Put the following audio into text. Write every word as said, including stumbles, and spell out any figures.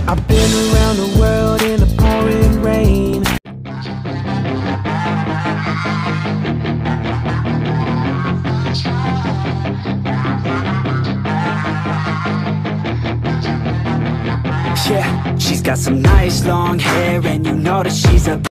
I've been around the world in the pouring rain. Yeah, she's got some nice long hair, and you know that she's a